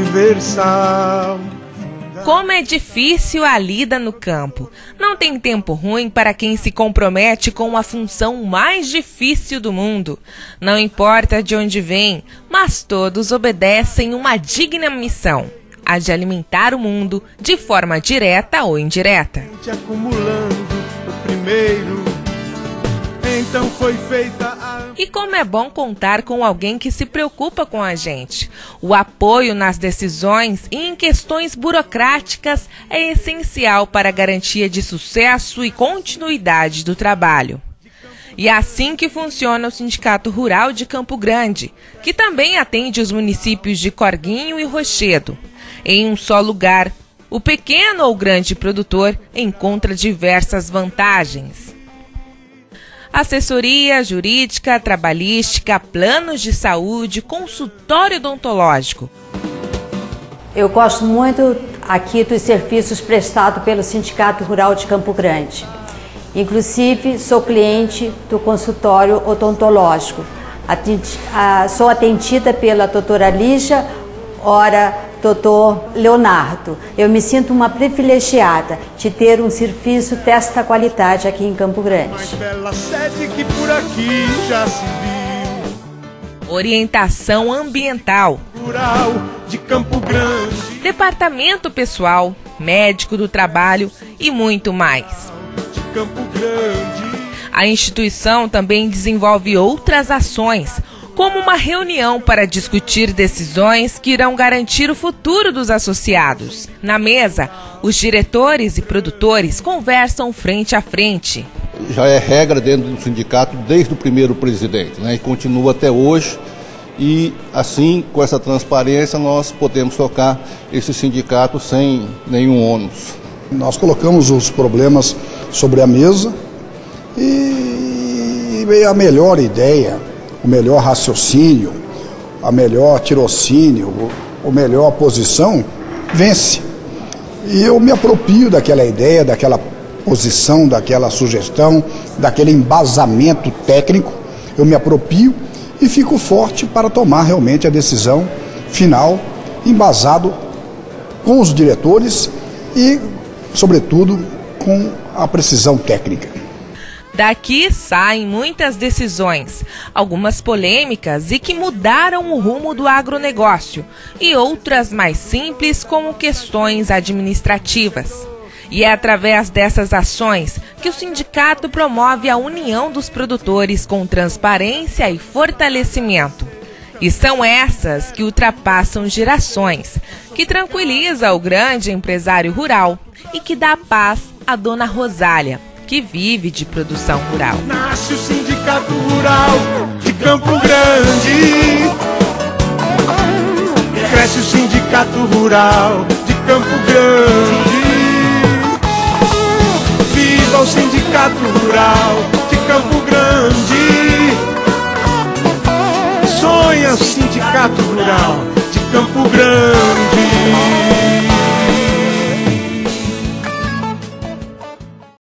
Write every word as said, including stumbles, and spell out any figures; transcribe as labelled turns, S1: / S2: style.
S1: universal.
S2: Como é difícil a lida no campo. Não tem tempo ruim para quem se compromete com a função mais difícil do mundo. Não importa de onde vem, mas todos obedecem uma digna missão: a de alimentar o mundo de forma direta ou indireta.
S1: Acumulando o primeiro, então foi feita a...
S2: E como é bom contar com alguém que se preocupa com a gente. O apoio nas decisões e em questões burocráticas é essencial para a garantia de sucesso e continuidade do trabalho. E é assim que funciona o Sindicato Rural de Campo Grande, que também atende os municípios de Corguinho e Rochedo. Em um só lugar, o pequeno ou grande produtor encontra diversas vantagens: assessoria jurídica, trabalhística, planos de saúde, consultório odontológico.
S3: Eu gosto muito aqui dos serviços prestados pelo Sindicato Rural de Campo Grande. Inclusive, sou cliente do consultório odontológico. Atendi, a, sou atendida pela doutora Lígia, ora doutor Leonardo. Eu me sinto uma privilegiada de ter um serviço desta qualidade aqui em Campo Grande.
S1: Mais bela sede que por aqui já se viu.
S2: Orientação ambiental.
S1: Rural de Campo Grande.
S2: Departamento pessoal, médico do trabalho e muito mais.
S1: De Campo Grande.
S2: A instituição também desenvolve outras ações, como uma reunião para discutir decisões que irão garantir o futuro dos associados. Na mesa, os diretores e produtores conversam frente a frente.
S4: Já é regra dentro do sindicato desde o primeiro presidente, né? E continua até hoje. E assim, com essa transparência, nós podemos tocar esse sindicato sem nenhum ônus.
S5: Nós colocamos os problemas sobre a mesa e veio a melhor ideia, o melhor raciocínio, a melhor tirocínio, a melhor posição, vence. E eu me aproprio daquela ideia, daquela posição, daquela sugestão, daquele embasamento técnico, eu me aproprio e fico forte para tomar realmente a decisão final, embasado com os diretores e, sobretudo, com a precisão técnica.
S2: Daqui saem muitas decisões, algumas polêmicas e que mudaram o rumo do agronegócio, e outras mais simples, como questões administrativas. E é através dessas ações que o sindicato promove a união dos produtores com transparência e fortalecimento. E são essas que ultrapassam gerações, que tranquiliza o grande empresário rural e que dá paz à dona Rosália, que vive de produção rural.
S1: Nasce o Sindicato Rural de Campo Grande. Cresce o Sindicato Rural de Campo Grande. Viva o Sindicato Rural de Campo Grande. Sonha o Sindicato Rural de Campo Grande.